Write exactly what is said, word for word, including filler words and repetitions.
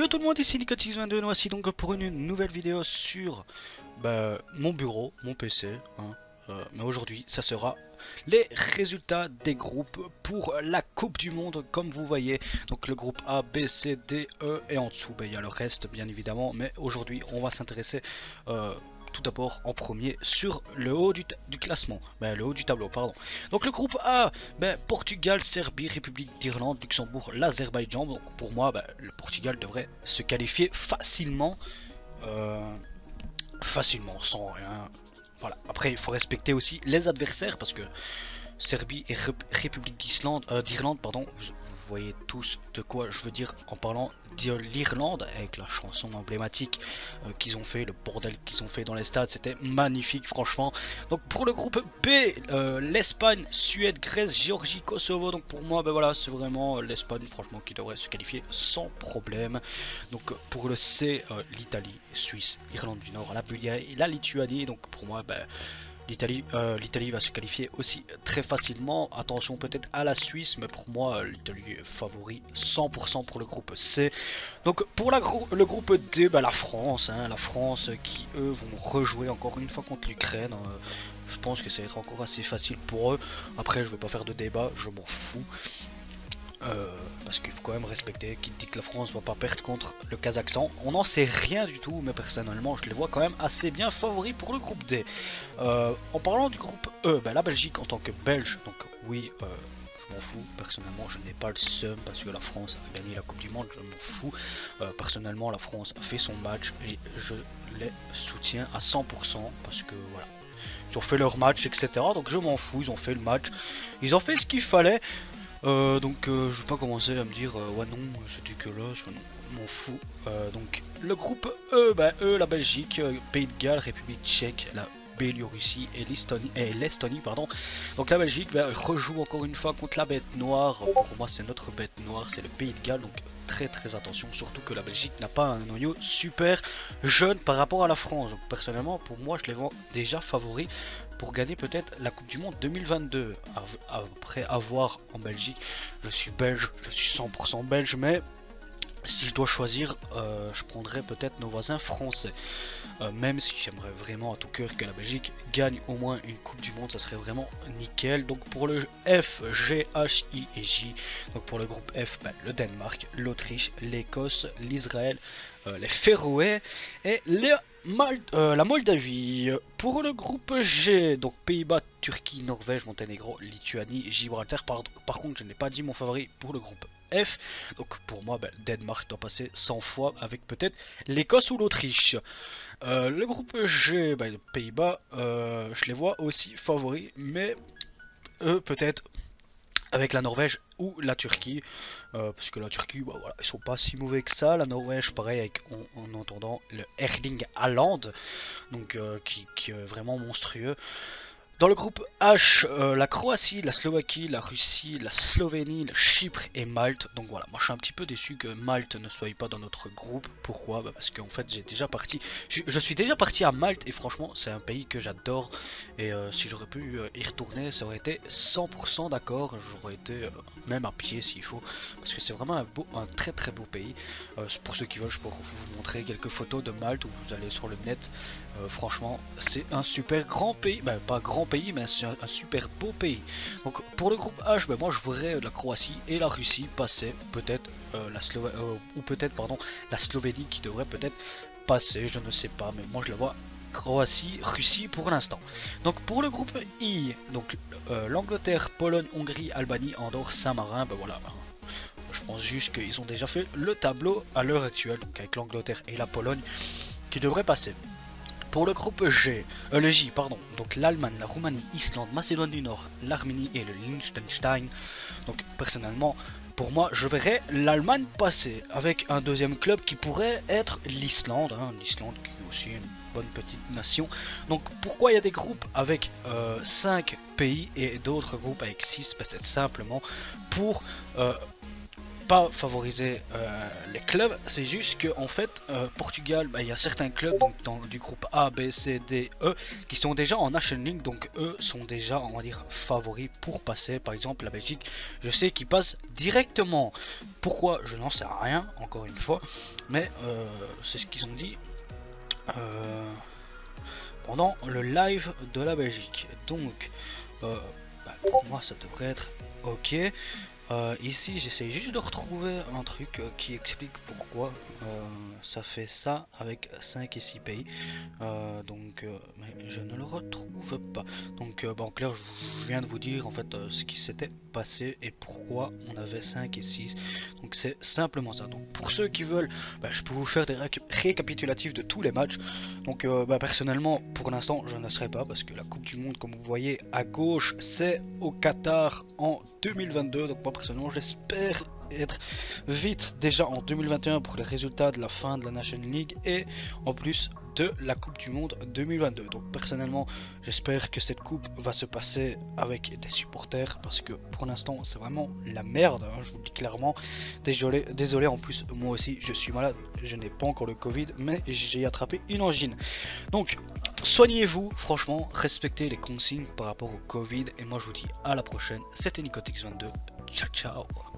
Hello tout le monde, ici Nicotis vingt-deux, voici donc pour une nouvelle vidéo sur bah, mon bureau, mon P C, hein. euh, mais aujourd'hui ça sera les résultats des groupes pour la Coupe du Monde, comme vous voyez. Donc le groupe A, B, C, D, E et en dessous bah, il y a le reste bien évidemment, mais aujourd'hui on va s'intéresser euh, tout d'abord en premier sur le haut du, du classement, ben, le haut du tableau pardon. Donc le groupe A, ben, Portugal, Serbie, République d'Irlande, Luxembourg, l'Azerbaïdjan. Donc pour moi ben, le Portugal devrait se qualifier facilement, euh, facilement sans rien. Voilà. Après il faut respecter aussi les adversaires parce que Serbie et Ré République d'Islande, euh, d'Irlande, pardon, vous, vous voyez tous de quoi je veux dire en parlant de l'Irlande avec la chanson emblématique euh, qu'ils ont fait, le bordel qu'ils ont fait dans les stades, c'était magnifique franchement. Donc pour le groupe B, euh, l'Espagne, Suède, Grèce, Géorgie, Kosovo. Donc pour moi, ben voilà, c'est vraiment l'Espagne franchement qui devrait se qualifier sans problème. Donc pour le C, euh, l'Italie, Suisse, Irlande du Nord, la Bulgarie et la Lituanie. Donc pour moi, ben L'Italie euh, l'Italie va se qualifier aussi très facilement. Attention peut-être à la Suisse, mais pour moi l'Italie est favori cent pour cent pour le groupe C. Donc pour la grou le groupe D, bah, la France, hein, la France qui eux vont rejouer encore une fois contre l'Ukraine. Euh, je pense que ça va être encore assez facile pour eux. Après je vais pas faire de débat, je m'en fous. Euh, parce qu'il faut quand même respecter qui dit que la France va pas perdre contre le Kazakhstan. On n'en sait rien du tout, mais personnellement je les vois quand même assez bien favoris pour le groupe D. Euh, en parlant du groupe E, ben, la Belgique en tant que Belge, donc oui, euh, je m'en fous. Personnellement je n'ai pas le seum parce que la France a gagné la Coupe du Monde, je m'en fous. Euh, personnellement la France a fait son match et je les soutiens à cent pour cent parce que voilà. Ils ont fait leur match, et cetera. Donc je m'en fous, ils ont fait le match, ils ont fait ce qu'il fallait. Euh, donc euh, je vais pas commencer à me dire euh, ouais non c'était que là, non, m'en fous. Euh, donc le groupe E, bah, E la Belgique, euh, Pays de Galles, République Tchèque, la Biélorussie et l'Estonie, et l'Estonie pardon. Donc la Belgique bah, rejoue encore une fois contre la bête noire. Pour moi c'est notre bête noire, c'est le Pays de Galles, donc très très attention, surtout que la Belgique n'a pas un noyau super jeune par rapport à la France. Donc personnellement pour moi je les vois déjà favoris pour gagner peut-être la Coupe du Monde deux mille vingt-deux. Après avoir en Belgique, je suis belge, je suis cent pour cent belge, mais si je dois choisir, euh, je prendrais peut-être nos voisins français. Euh, même si j'aimerais vraiment à tout cœur que la Belgique gagne au moins une Coupe du Monde, ça serait vraiment nickel. Donc pour le F, G, H, I et J. Donc pour le groupe F, bah, le Danemark, l'Autriche, l'Écosse, l'Israël, euh, les Féroé et les Malte, euh, la Moldavie. Pour le groupe G, donc Pays-Bas, Turquie, Norvège, Monténégro, Lituanie, Gibraltar. Par, par contre, je n'ai pas dit mon favori pour le groupe F. Donc pour moi, ben, Danemark doit passer cent fois avec peut-être l'Écosse ou l'Autriche. Euh, le groupe G, ben, Pays-Bas, euh, je les vois aussi favoris, mais eux peut-être avec la Norvège ou la Turquie, euh, parce que la Turquie, bah voilà, ils sont pas si mauvais que ça. La Norvège, pareil, avec en, en entendant le Erling Haaland, donc euh, qui, qui est vraiment monstrueux. Dans le groupe H, euh, la Croatie, la Slovaquie, la Russie, la Slovénie, le Chypre et Malte. Donc voilà, moi je suis un petit peu déçu que Malte ne soit pas dans notre groupe. Pourquoi? Bah parce qu'en fait j'ai déjà parti, je, je suis déjà parti à Malte et franchement c'est un pays que j'adore. Et euh, si j'aurais pu euh, y retourner, ça aurait été cent pour cent d'accord. J'aurais été euh, même à pied s'il faut, parce que c'est vraiment un, beau, un très très beau pays. Euh, pour ceux qui veulent, je peux vous montrer quelques photos de Malte où vous allez sur le net. Euh, franchement c'est un super grand pays, bah pas grand pays mais c'est un, un super beau pays. Donc pour le groupe H, bah, moi je voudrais la Croatie et la Russie passer, peut-être euh, la Slova euh, ou peut-être pardon la Slovénie qui devrait peut-être passer, je ne sais pas, mais moi je la vois Croatie, Russie pour l'instant. Donc pour le groupe I, donc euh, l'Angleterre, Pologne, Hongrie, Albanie, Andorre, Saint-Marin, ben voilà. Je pense juste qu'ils ont déjà fait le tableau à l'heure actuelle, donc avec l'Angleterre et la Pologne qui devraient passer. Pour le groupe G, euh, le J, pardon, donc l'Allemagne, la Roumanie, Islande, Macédoine du Nord, l'Arménie et le Liechtenstein. Donc personnellement, pour moi, je verrais l'Allemagne passer avec un deuxième club qui pourrait être l'Islande, hein, l'Islande qui est aussi une bonne petite nation. Donc pourquoi il y a des groupes avec euh, cinq pays et d'autres groupes avec six? Ben, c'est simplement pour... Euh, pas favoriser euh, les clubs, c'est juste que en fait euh, Portugal, il bah, y a certains clubs donc, dans, du groupe A, B, C, D, E qui sont déjà en National League, donc eux sont déjà on va dire favoris pour passer. Par exemple la Belgique, je sais qu'ils passent directement. Pourquoi, je n'en sais rien encore une fois, mais euh, c'est ce qu'ils ont dit euh, pendant le live de la Belgique. Donc euh, bah, pour moi ça devrait être ok. Euh, ici j'essaie juste de retrouver un truc euh, qui explique pourquoi euh, ça fait ça avec cinq et six pays, euh, donc euh, mais je ne le retrouve pas. Donc euh, bah, en clair je, je viens de vous dire en fait euh, ce qui s'était passé et pourquoi on avait cinq et six, donc c'est simplement ça. Donc pour ceux qui veulent, bah, je peux vous faire des ré récapitulatifs de tous les matchs. Donc euh, bah, personnellement pour l'instant je ne serai pas, parce que la Coupe du Monde comme vous voyez à gauche c'est au Qatar en deux mille vingt-deux, donc moi personnellement j'espère être vite déjà en deux mille vingt et un pour les résultats de la fin de la National League et en plus de la Coupe du Monde deux mille vingt-deux. Donc personnellement j'espère que cette coupe va se passer avec des supporters, parce que pour l'instant c'est vraiment la merde, hein, je vous le dis clairement. Désolé, désolé en plus moi aussi je suis malade, je n'ai pas encore le Covid mais j'ai attrapé une angine. Donc soignez-vous, franchement, respectez les consignes par rapport au Covid et moi je vous dis à la prochaine. C'était Nicotix vingt-deux, ciao ciao.